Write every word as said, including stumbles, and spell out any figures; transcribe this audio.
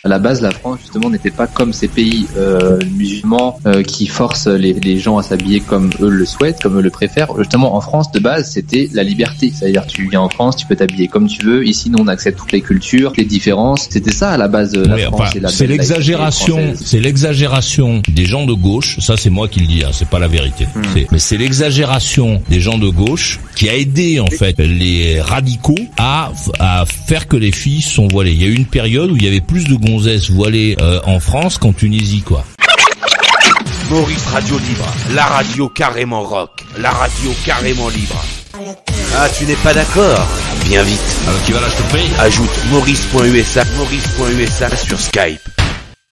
À la base, la France justement n'était pas comme ces pays euh, musulmans euh, qui forcent les, les gens à s'habiller comme eux le souhaitent, comme eux le préfèrent. Justement, en France, de base, c'était la liberté. C'est-à-dire, tu viens en France, tu peux t'habiller comme tu veux. Ici, nous, on accepte toutes les cultures, les différences. C'était ça à la base de la oui, France. Enfin, et la c'est l'exagération, c'est l'exagération des gens de gauche. Ça, c'est moi qui le dis. Hein, c'est pas la vérité. Hmm. C'est, mais c'est l'exagération des gens de gauche qui a aidé en fait les radicaux à à faire que les filles sont voilées. Il y a eu une période où il y avait plus de gonzesses voilées euh, en France qu'en Tunisie, quoi. Maurice Radio Libre, la radio carrément rock, la radio carrément libre. Ah, tu n'es pas d'accord? Bien vite. Alors tu vas là, je te paye. Ajoute maurice point u s a, maurice point u s a sur Skype.